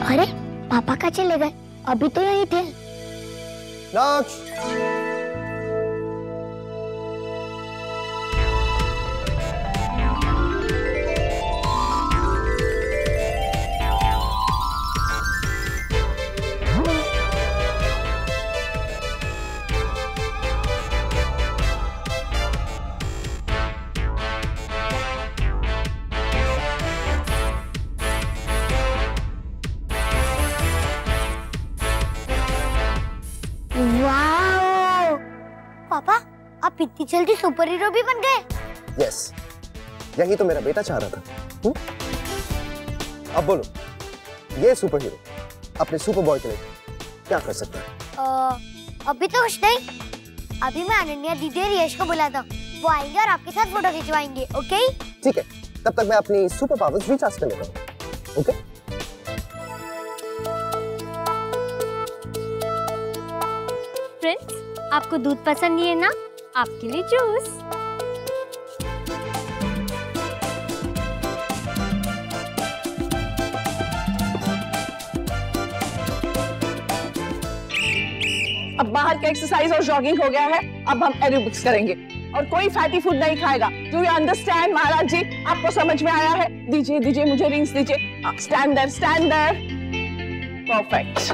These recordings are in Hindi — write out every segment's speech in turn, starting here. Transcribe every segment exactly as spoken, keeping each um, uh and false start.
अरे पापा कहाँ चले गए? अभी तो यहीं थे। नक्श। पापा आप इतनी जल्दी सुपर हीरो भी बन गए? यस, यही तो मेरा बेटा चाह रहा था। हुँ? अब बोलो, ये सुपर हीरो अपने सुपर बॉय के लिए क्या कर सकता है? आ, अभी तो कुछ नहीं। अभी मैं अनन्या दीदी और यश को बुलाता हूँ, वो आएंगे और आपके साथ फोटो खिंचवाएंगे। ओके? ठीक है, तब तक मैं अपनी सुपर पावर्स रिचार्ज कर लेता हूँ। ओके? फ्रेंड्स, आपको दूध पसंद नहीं है ना? आपके लिए जूस। अब बाहर का एक्सरसाइज और जॉगिंग हो गया है, अब हम एरोबिक्स करेंगे और कोई फैटी फूड नहीं खाएगा। Do you understand Maharaj ji? आपको समझ में आया है? दीजिए दीजिए मुझे रिंग्स दीजिए। Stand there, stand there. Perfect.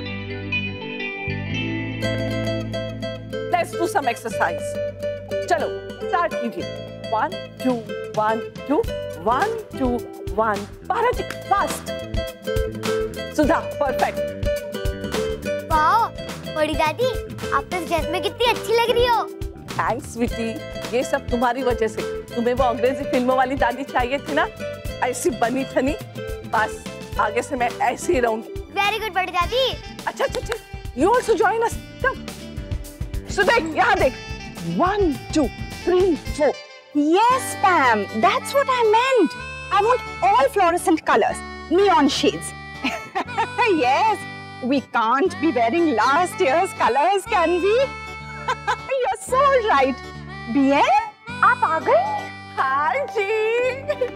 Let's do some exercise. चलो स्टार्ट कीजिए। One two one two one two one. Bharat fast. Sudha perfect. Wow बड़ी दादी, आप तो ड्रेस में कितनी अच्छी लग रही हो। थैंक्स स्वीटी, ये सब तुम्हारी वजह से। तुम्हें वो अंग्रेजी फिल्मों वाली दादी चाहिए थी ना, ऐसी बनी ठनी। बस आगे से मैं ऐसे ही रहूंगी। वेरी गुड बड़ी दादी। अच्छा अच्छा अच्छा, you also join us. Come. So देख, यहाँ देख। One two three four. Yes, Pam. That's what I meant. I want all fluorescent colors, neon shades. Yes, we can't be wearing last year's colors, can we? You're so right. Bien, आप आ गई? हाय जी।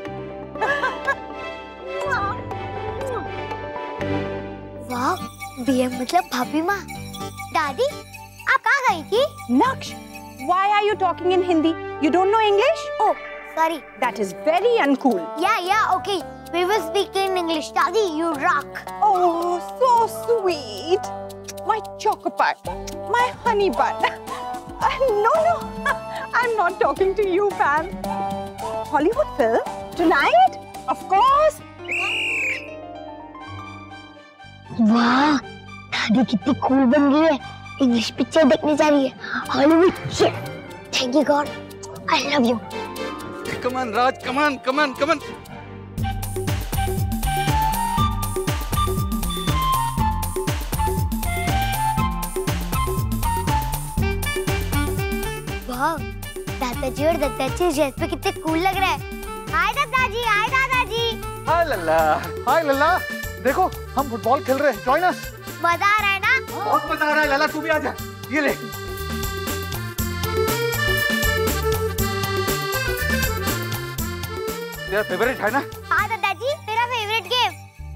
वाह, बीएम मतलब भाभी माँ। दादी, आप कहाँ गई थी? Naksh, why are you talking in Hindi? You don't know English? Oh, sorry. That is very uncool. Yeah, yeah, okay. We will speak in English. Daddy, you rock. Oh, so sweet. My choco pie, my honey bun. Uh, no, no, I'm not talking to you, Pam. Hollywood film? Tonight? Of course. वाह, दादी कितनी कूल बन गई है। इंग्लिश पिक्चर देखने जा रही है। Hollywood. Thank you god. I love you. Come on, Raj. Come on, come on, come on. वाह, दादाजी और दादाजी ड्रेस पे कितने कूल लग रहे हैं। हाय दादाजी, हाय दादाजी। हाय लल्ला, हाय लल्ला। देखो हम फुटबॉल खेल रहे हैं, जॉइन अस। मजा आ रहा है ना? बहुत मजा आ रहा है लल्ला, तू भी आ जा। ये ले। तेरा फेवरेट है ना? हाँ दादाजी, मेरा फेवरेट गेम।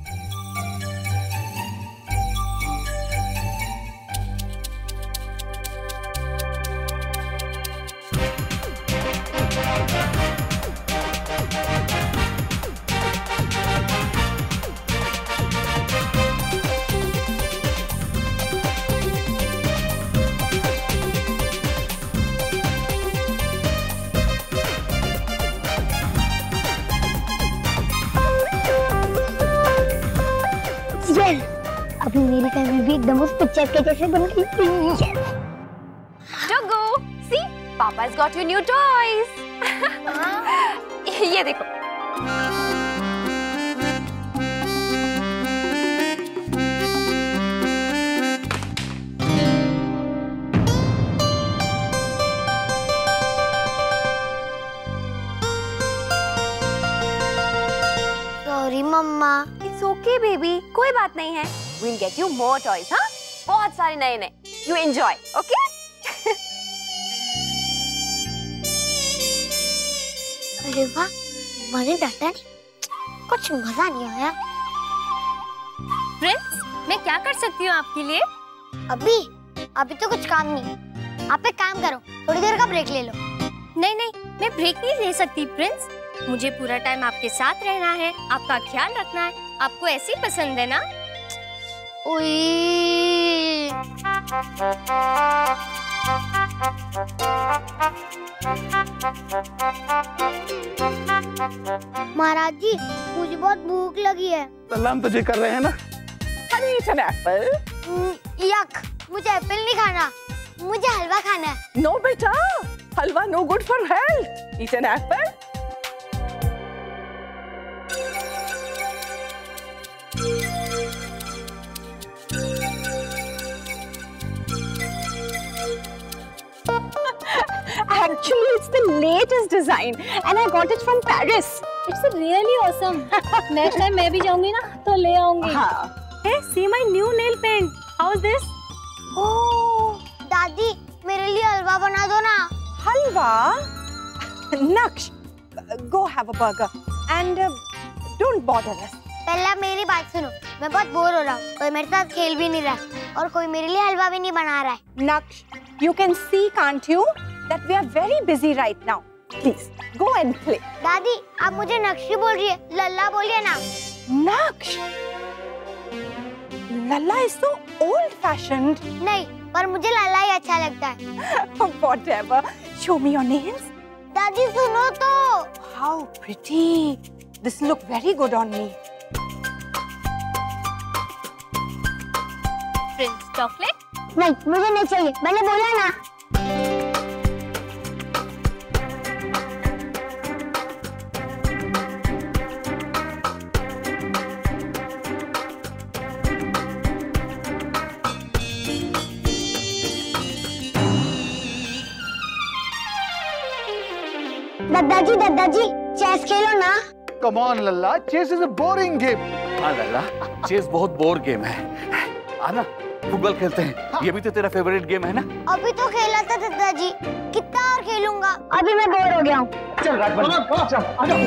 अभी मेरी फैमिली भी एकदम उस पिक्चर के जैसे बन गई थी। Togo, see, Papa's got you new toys. ये देखो। Sorry mamma. It's okay, baby. कोई बात नहीं है। We'll get you more toys, हाँ? बहुत सारे नए नए। You enjoy, okay? अरे वाह, मैंने डांटा नहीं, कुछ मजा नहीं आया। क्या कर सकती हूँ आपके लिए? अभी अभी तो कुछ काम नहीं। आप एक काम करो, थोड़ी देर का ब्रेक ले लो। नहीं नहीं, मैं ब्रेक नहीं ले सकती प्रिंस। मुझे पूरा टाइम आपके साथ रहना है, आपका ख्याल रखना है। आपको ऐसी पसंद है ना? उई। महाराज जी, मुझे बहुत भूख लगी है। सलाम तुझे कर रहे हैं ना। Honey, eat an apple. यक, मुझे एप्पल नहीं खाना, मुझे हलवा खाना है। No बेटा, हलवा no good for health. Eat an apple. Actually, it's the latest design, and I got it from Paris. It's really awesome. Next time मैं भी जाऊंगी ना तो ले आऊंगी। हाँ। Hey, see my new nail paint. How's this? ओह, दादी मेरे लिए हलवा बना दो ना। Halwa? Naksh, go have a burger and uh, don't bother us. पहले आप मेरी बात सुनो, मैं बहुत बोर हो रहा हूँ, कोई मेरे साथ खेल भी नहीं रहा और कोई मेरे लिए हलवा भी नहीं बना रहा है। Naksh, you can see, can't you, that we are very busy right now. Please, go and play. दादी, आप मुझे नक्शी बोल रही है, लल्ला बोलिए ना। Naksh, Lalla is so old-fashioned. नहीं, पर मुझे लल्ला ही अच्छा लगता है। Whatever. Show me your nails. दादी सुनो तो। How pretty. This look very good on me. Prince, chocolate? नहीं, मुझे नहीं चाहिए, मैंने बोला ना। दादाजी दादाजी चेस खेलो ना। Come on Lalla, chess is a boring game. हाँ लल्ला, चेस बहुत बोर गेम है। आना फुटबॉल खेलते हैं। हाँ। ये भी तो तेरा फेवरेट गेम है ना? अभी तो खेला था दादाजी, कितना और खेलूंगा? अभी मैं बोर हो गया हूँ। चल राजबन, चल आ जाओ।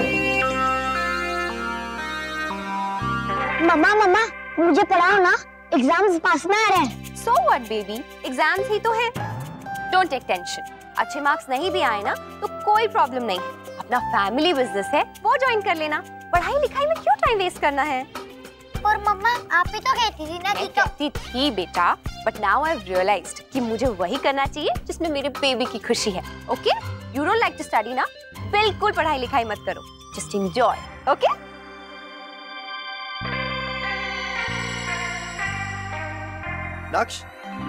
मम्मा मम्मा, मुझे पढ़ाओ ना, एग्जाम्स पास में आ रहे हैं। So what baby? एग्जाम्स ही तो है। Don't take tension. अच्छे मार्क्स नहीं भी आए ना तो कोई प्रॉब्लम नहीं, अपना फैमिली बिजनेस है वो ज्वाइन कर लेना। पढ़ाई लिखाई में क्यों टाइम वेस्ट करना है? और मम्मा आप भी तो कहती थी ना कि कहती थी बेटा, but now I have realised कि मुझे वही करना चाहिए जिसमें मेरे बेबी की खुशी है। Okay, you don't like to study ना, बिल्कुल पढ़ाई लिखाई मत करो, जस्ट एंजॉय। ओके नक्श,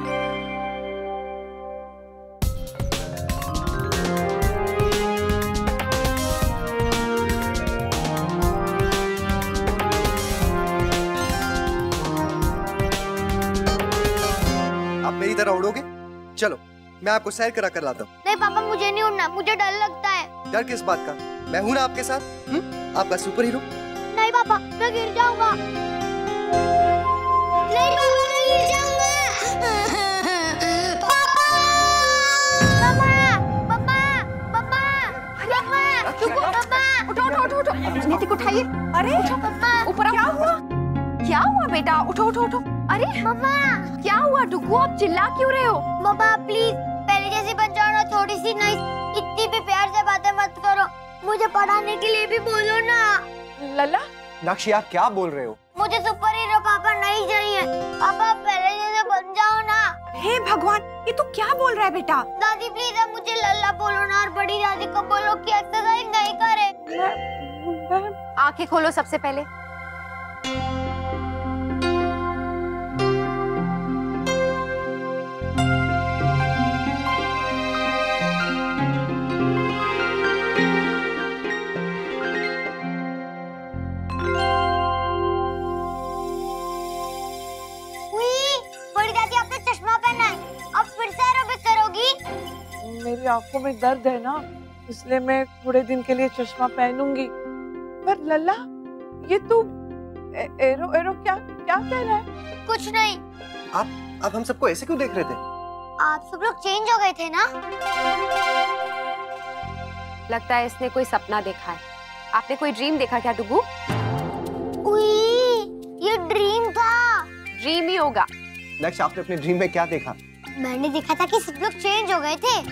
आप मेरी तरह उड़ोगे? चलो मैं आपको सैर करा कर लाता हूँ। नहीं पापा, मुझे नहीं उड़ना, मुझे डर लगता है। डर किस बात का? मैं हूँ ना आपके साथ। हुँ? आपका सुपर हीरो। नहीं पापा, मैं गिर जाऊंगा। नहीं पापा, मैं गिर जाऊंगा। पापा, पापा, पापा, पापा, पापा, उठो उठो उठो उठो, नीतिक उठाइए। अरे पापा, ऊपर क्या हुआ? क्या हुआ बेटा? उठो उठो उठो। अरे मम्मा, क्या हुआ डुगू, आप चिल्ला क्यों रहे हो? मम्मा प्लीज पहले जैसी बन जाओ ना, थोड़ी सी नाइस, इतनी भी प्यार से बातें मत करो, मुझे पढ़ाने के लिए भी बोलो ना। लल्ला, नक्श, आप क्या बोल रहे हो? मुझे सुपर हीरो पापा नहीं चाहिए, पापा पहले जैसे बन जाओ ना। हे भगवान, ये तू क्या बोल रहा है बेटा? दादी प्लीज अब मुझे लल्ला बोलो ना, और बड़ी दादी को बोलो कि एक्सरसाइज नहीं करे। आंखें खोलो सबसे पहले। मेरी आंखों में दर्द है ना, इसलिए मैं थोड़े दिन के लिए चश्मा पहनूंगी। पर लल्ला, ये तू एरो एरो क्या क्या कह रहा है? कुछ नहीं। आप आप हम सबको ऐसे क्यों देख रहे थे? आप सब लोग चेंज हो गए थे ना। लगता है इसने कोई सपना देखा है। आपने कोई ड्रीम देखा क्या डुगू? उई, ये ड्रीम था। ड्रीम ही होगा। लक्ष्य, आपने अपने ड्रीम में क्या देखा? मैंने देखा था कि सब लोग चेंज हो गए थे।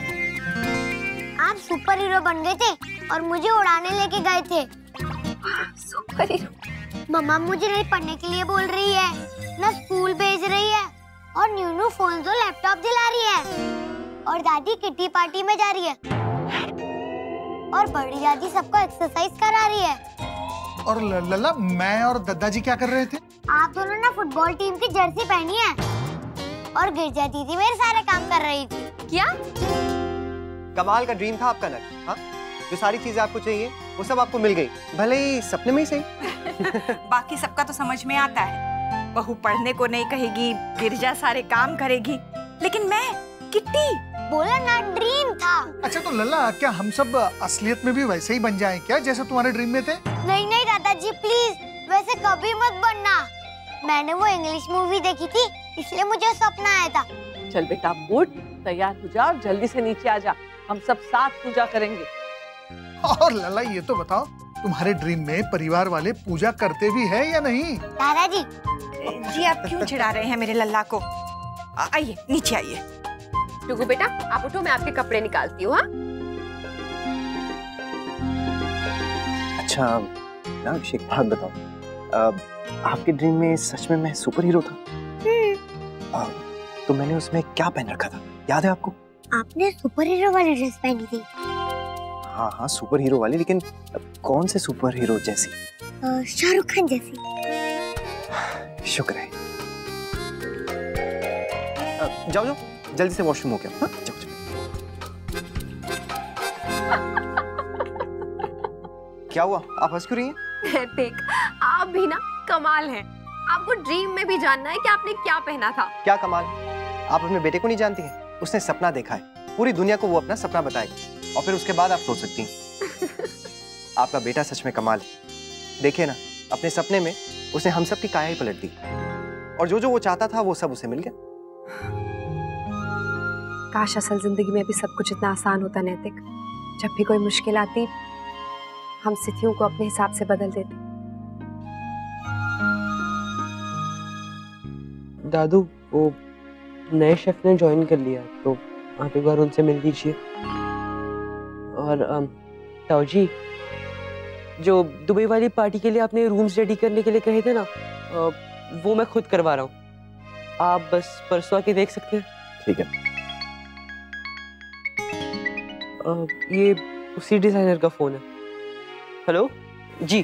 आप सुपर हीरो बन गए थे और मुझे उड़ाने लेके गए थे। Super hero? मम्मा मुझे नहीं पढ़ने के लिए बोल रही है, ना स्कूल भेज रही है, और न्यू न्यू फोन और लैपटॉप दिला रही है, और दादी किटी पार्टी में जा रही है, और बड़ी दादी सबको एक्सरसाइज करा रही है। और लल्ला, मैं और दादाजी क्या कर रहे थे? आप दोनों ना फुटबॉल टीम की जर्सी पहनी है, और गिरजा दीदी मेरे सारे काम कर रही थी। क्या? कमाल का ड्रीम था आपका लक्ष्य। हाँ, जो सारी चीजें आपको चाहिए वो सब आपको मिल गई, भले ही सपने में ही सही। बाकी सबका तो समझ में आता है, बहू पढ़ने को नहीं कहेगी, गिरजा सारे काम करेगी, लेकिन मैं किट्टी बोला ना, ड्रीम था। अच्छा तो लल्ला, क्या हम सब असलियत में भी वैसे ही बन जाएं क्या, जैसे तुम्हारे ड्रीम में थे? नहीं नहीं दादाजी प्लीज, वैसे कभी मत बनना। मैंने वो इंग्लिश मूवी देखी थी, इसलिए मुझे सपना आया था। चल बेटा उठ, तैयार हो जा, जल्दी से नीचे आ जा, हम सब साथ पूजा करेंगे। और लल्ला ये तो बताओ, तुम्हारे ड्रीम में परिवार वाले पूजा करते भी है या नहीं? दादाजी जी आप क्यों चिढ़ा रहे हैं मेरे लल्ला को? आइए नीचे आइए। टुगु बेटा आप उठो, मैं आपके कपड़े निकालती हूँ। हाँ अच्छा लक्ष्य, एक बात बताओ, आपके ड्रीम में सच में मैं सुपर हीरो था? आ, तो मैंने उसमें क्या पहन रखा था, याद है आपको? आपने सुपर हीरो वाली ड्रेस पहनी थी। हाँ हाँ सुपर हीरो वाली, लेकिन कौन से सुपर हीरो जैसी? शाहरुख खान जैसी। शुक्र है। आ, जाओ जाओ जल्दी से वॉशरूम हो गया। हाँ जाओ जाओ। क्या हुआ, आप हंस क्यों रही हैं? देख आप भी ना कमाल हैं। आपको ड्रीम में भी जानना है कि आपने क्या पहना था। क्या कमाल? आप अपने बेटे को नहीं जानती हैं? उसने सपना देखा है, पूरी दुनिया को वो अपना सपना बताएगा और फिर उसके बाद आप सोच सकती हैं। आपका बेटा सच में कमाल है। देखिए ना, अपने सपने में उसने हम सब की काया ही पलट दी, और जो जो वो चाहता था वो सब उसे मिल गया। काश असल जिंदगी में भी सब कुछ इतना आसान होता नैतिक। जब भी कोई मुश्किल आती हम स्थितियों को अपने हिसाब से बदल देते। दादू वो नए शेफ ने ज्वाइन कर लिया, तो आप एक बार उनसे मिल लीजिए। और ताऊ जी, जो दुबई वाली पार्टी के लिए आपने रूम्स रेडी करने के लिए कहे थे ना, आ, वो मैं खुद करवा रहा हूँ। आप बस परसों आके देख सकते हैं। ठीक है। आ, ये उसी डिजाइनर का फोन है। हेलो जी।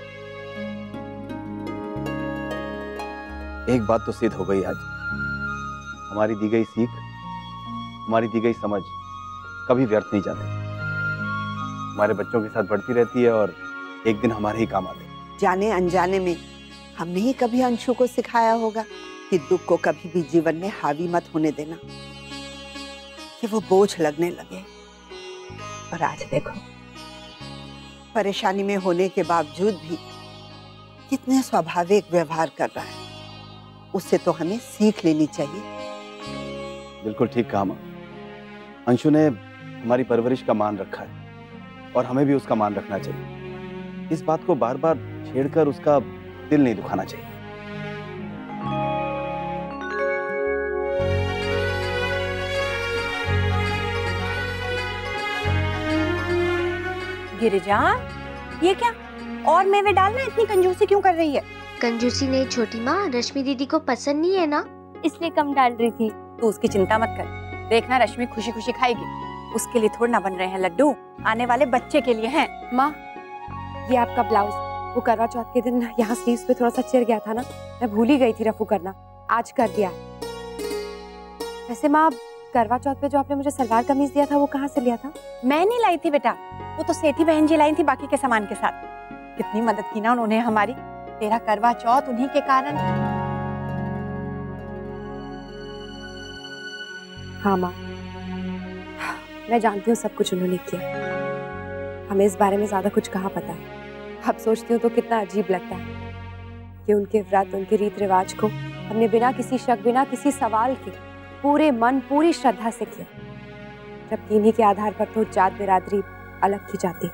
एक बात तो सिद्ध हो गई आज, हमारी दी गई सीख, हमारी दी गई समझ कभी व्यर्थ नहीं जाती। हमारे बच्चों के साथ बढ़ती रहती है और एक दिन हमारे ही काम आते हैं। जाने अनजाने में हमने ही कभी अंशु को सिखाया होगा कि दुख को कभी भी जीवन में हावी मत होने देना, कि वो बोझ लगने लगे। और आज देखो, परेशानी में होने के बावजूद भी कितने स्वाभाविक व्यवहार कर रहा है। उससे तो हमें सीख लेनी चाहिए। बिल्कुल ठीक कहा मां। अंशु ने हमारी परवरिश का मान रखा है और हमें भी उसका मान रखना चाहिए। इस बात को बार बार छेड़कर उसका दिल नहीं दुखाना चाहिए। गिरिजा, ये क्या और मेवे डालना, इतनी कंजूसी क्यों कर रही है? कंजूसी नहीं छोटी माँ, रश्मि दीदी को पसंद नहीं है ना, इसलिए कम डाल रही थी। तू उसकी चिंता मत कर, देखना रश्मि खुशी खुशी खाएगी। उसके लिए थोड़ा ना बन रहे हैं लड्डू, आने वाले बच्चे के लिए हैं। माँ, ये आपका ब्लाउज वो करवा चौथ के दिन यहाँ स्लीव्स पे थोड़ा सा चिर गया था ना, मैं भूल ही गई थी रफू करना, आज कर दिया। वैसे माँ, करवा चौथ पे जो आपने मुझे सलवार कमीज दिया था वो कहाँ से लिया था? मैं नहीं लाई थी बेटा, वो तो सेठी बहन जी लाई थी बाकी के सामान के साथ। कितनी मदद की ना उन्होंने हमारी, तेरा करवा चौथ उन्हीं के कारण। हाँ माँ, मैं जानती हूँ सब कुछ उन्होंने किया, हमें इस बारे में ज्यादा कुछ कहाँ पता है। अब सोचती हूँ तो कितना अजीब लगता है कि उनके व्रत, उनके रीत रिवाज को हमने बिना किसी शक, बिना किसी सवाल के पूरे मन, पूरी श्रद्धा से किया, जबकि इन्हीं के आधार पर तो जात बिरादरी अलग की जाती।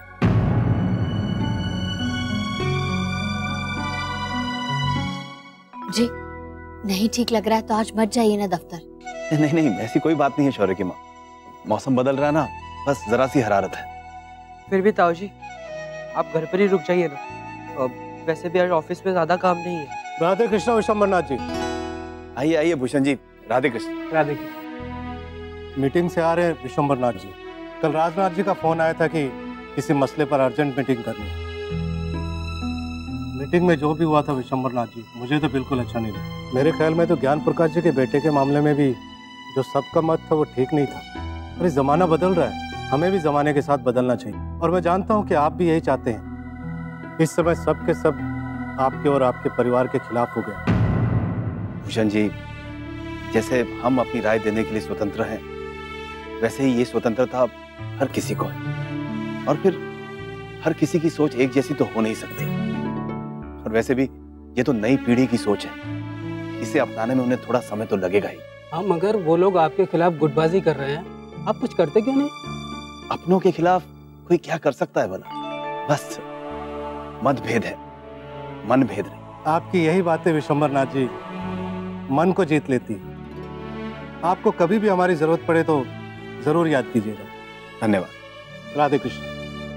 जी, नहीं ठीक लग रहा है तो आज मत जाइए ना दफ्तर। नहीं नहीं, ऐसी कोई बात नहीं है शौर्य की माँ। मौसम बदल रहा ना, बस जरा सी हरारत है। फिर भी ताऊ जी आप घर पर ही रुक जाइए ना, और वैसे भी आज ऑफिस में ज्यादा काम नहीं है। राधे कृष्ण विशंबरनाथ जी। आइए आइए भूषण जी, राधे कृष्ण। राधे कृष्ण। मीटिंग से आ रहे हैं विशंबरनाथ जी। कल राजनाथ जी का फोन आया था कि किसी मसले पर अर्जेंट मीटिंग करनी है। मीटिंग में जो भी हुआ था विशंबरनाथ जी, मुझे तो बिल्कुल अच्छा नहीं लगा। मेरे ख्याल में तो ज्ञान प्रकाश जी के बेटे के मामले में भी जो सबका मत था वो ठीक नहीं था। अरे जमाना बदल रहा है, हमें भी जमाने के साथ बदलना चाहिए। और मैं जानता हूँ कि आप भी यही चाहते हैं। इस समय सब के सब आपके और आपके परिवार के खिलाफ हो गए। भूषण जी, जैसे हम अपनी राय देने के लिए स्वतंत्र हैं, वैसे ही ये स्वतंत्रता हर किसी को है। और फिर हर किसी की सोच एक जैसी तो हो नहीं सकती। और वैसे भी ये तो नई पीढ़ी की सोच है, इसे अपनाने में उन्हें थोड़ा समय तो लगेगा ही। हाँ, मगर वो लोग आपके खिलाफ गुटबाजी कर रहे हैं, आप कुछ करते क्यों नहीं? अपनों के खिलाफ कोई क्या कर सकता है भला? बस मतभेद है, मन भेद नहीं। आपकी यही बातें विशंबरनाथ जी मन को जीत लेती। आपको कभी भी हमारी जरूरत पड़े तो जरूर याद कीजिएगा। धन्यवाद। राधे कृष्ण।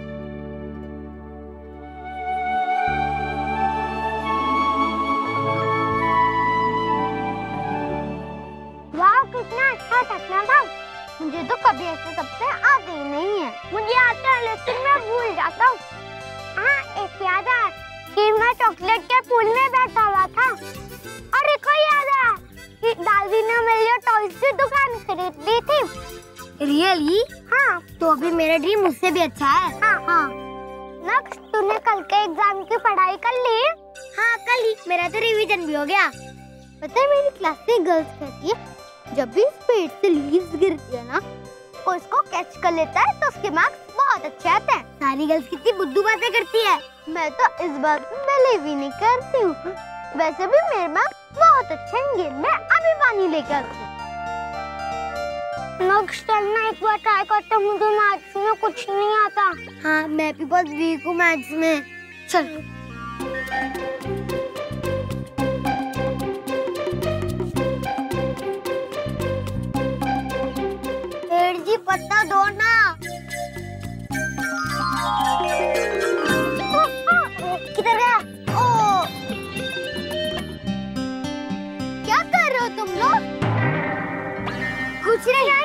वाह, कितना अच्छा सपना था। मुझे तो कभी ऐसे सपने आते ही नहीं है। मुझे आता है लेकिन मैं भूल जाता हूँ। हाँ, एक याद है कि मैं चॉकलेट के पूल में बैठा हुआ था और एक और याद है कि दादी ने मेरे लिए टॉयज की दुकान खरीद ली थी। रियली? हाँ, तो अभी मेरा ड्रीम मुझसे भी अच्छा है। हाँ हाँ। नेक्स्ट, तूने कल के एग्जाम की पढ़ाई कर ली? हाँ, कल ही। मेरा तो रिवीजन भी हो गया। पता है मेरी क्लास में गर्ल्स कहती है जब भी पेड़ से लीव्स गिरती है ना, वो इसको कैच कर लेता है तो उसके मार्क्स बहुत अच्छे आते हैं। सारी गर्ल्स कितनी बुद्धू बातें करती है। मैं तो इस बात में बिलीव ही नहीं करती हूँ। वैसे भी मेरे मार्क्स बहुत अच्छे होंगे। मैं अभी पानी लेकर आती हूँ। नेक्स्ट टाइम ना एक बार ट्राई करता हूँ। मुझे मैथ्स में कुछ नहीं आता। हाँ, मैं भी बहुत वीक हूँ मैथ्स में। चल। जी पत्ता दो ना। किधर गया? ओ, क्या कर रहे हो तुम लोग? कुछ नहीं।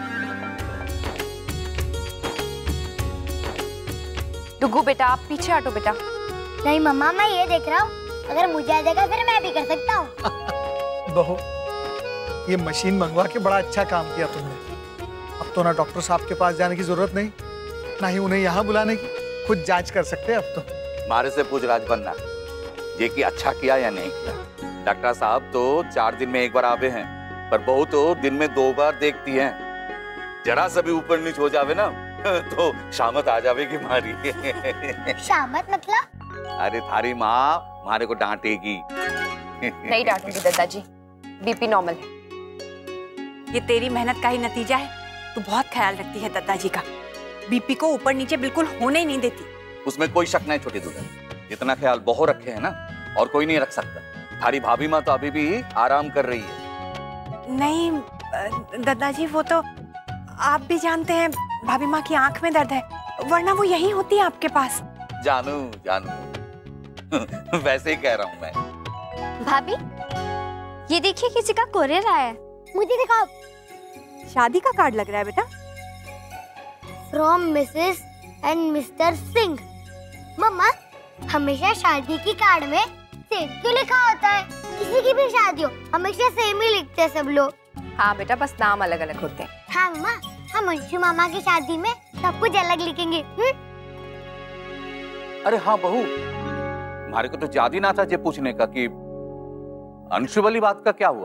डुगू बेटा, आप पीछे हटो बेटा। नहीं मम्मा, मैं ये देख रहा हूँ, अगर मुझे आ जाएगा फिर मैं भी कर सकता हूँ। बहू, ये मशीन मंगवा के बड़ा अच्छा काम किया तुमने। अब तो ना डॉक्टर साहब के पास जाने की जरूरत नहीं, ना ही उन्हें यहाँ बुलाने की। खुद जांच कर सकते हैं अब तो। मारे से पूछ राज बनना ये कि अच्छा किया या नहीं किया। डॉक्टर साहब तो चार दिन में एक बार आवे हैं, पर बहू तो दिन में दो बार देखती हैं। जरा सा भी ऊपर नीचे हो जावे ना तो शामत आ जावेगी मारी। शामत मतलब? अरे थारी माँ मारे को डांटेगी। नहीं डांटूंगी दादाजी, बीपी नॉर्मल है। ये तेरी मेहनत का ही नतीजा है। तू बहुत ख्याल रखती है दादाजी का। बीपी को ऊपर नीचे बिल्कुल होने ही नहीं देती। उसमें कोई शक नहीं छोटी दूल्हन, जितना ख्याल बहू रखे है ना और कोई नहीं रख सकता। थारी भाभी माँ तो अभी भी आराम कर रही है। नहीं दादाजी, वो तो आप भी जानते हैं भाभी माँ की आंख में दर्द है, वरना वो यही होती है आपके पास। जानू जानू वैसे ही कह रहा हूँ मैं। भाभी, ये देखिए किसी का कोरियर आया है। मुझे दिखाओ। शादी का कार्ड लग रहा है बेटा। From Mrs and Mr Singh. Mamma, हमेशा शादी की कार्ड में सेम क्यों लिखा होता है? किसी की भी शादी हो हमेशा सेम ही लिखते हैं सब लोग। हाँ बेटा, बस नाम अलग अलग होते हैं। हाँ मम्मा, हम अंशु मामा की शादी में सब कुछ अलग लिखेंगे। हुँ? अरे हाँ बहू, हमारे को तो याद ही ना था ये पूछने का कि अंशु वाली बात का क्या हुआ।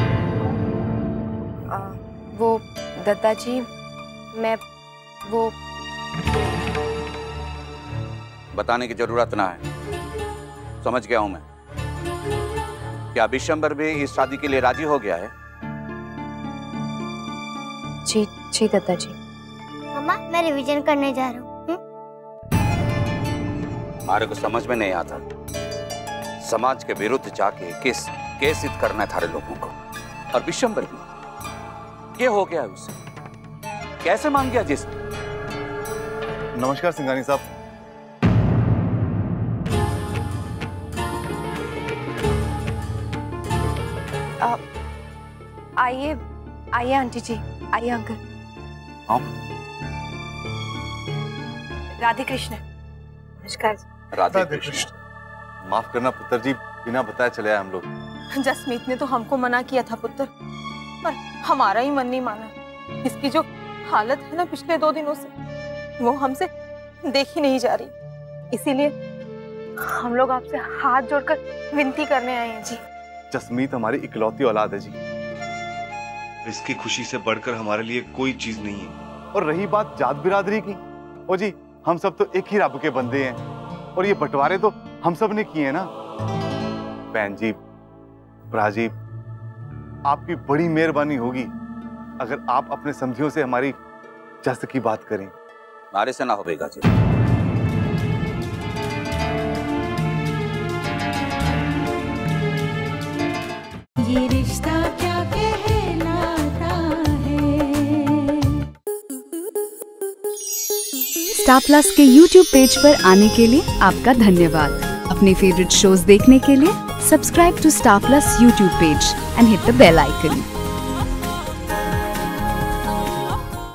आ, वो दादाजी, मैं वो बताने की जरूरत ना है, समझ गया हूं मैं। क्या विशंबर भी इस शादी के लिए राजी हो गया है? जी जी दादाजी। मम्मा, मैं रिवीजन करने जा रहा हूँ। हमारे को समझ में नहीं आता समाज के विरुद्ध जाके किस केस सिद्ध करना है थारे लोगों को। और विशंबर भी क्या हो गया है उसे? कैसे मान गया जिस? नमस्कार सिंघानी साहब। आइए आइए आंटी जी, आइए अंकल। हाँ राधे कृष्ण। नमस्कार। राधे कृष्ण। माफ करना पुत्र जी, बिना बताए चले आए हम लोग। जसमीत ने तो हमको मना किया था पुत्र, पर हमारा ही मन नहीं माना। इसकी जो हालत है ना पिछले दो दिनों से, वो हमसे देखी नहीं जा रही। इसीलिए हम लोग आपसे हाथ जोड़कर विनती करने आए हैं जी। जसमीत हमारी इकलौती औलाद है जी। इसकी खुशी से बढ़कर हमारे लिए कोई चीज नहीं है। और रही बात जात बिरादरी की, ओ जी हम सब तो एक ही रब के बंदे हैं, और ये बंटवारे तो हम सब ने किए हैं ना। बहन जी, भरा जी, आपकी बड़ी मेहरबानी होगी अगर आप अपने समझियों से हमारी जस की बात करें। हमारे से ना होगा जी। ये रिश्ता क्या कहलाता है। स्टार प्लस के यूट्यूब पेज पर आने के लिए आपका धन्यवाद। अपने फेवरेट शोज देखने के लिए subscribe to Star Plus YouTube page and hit the bell icon.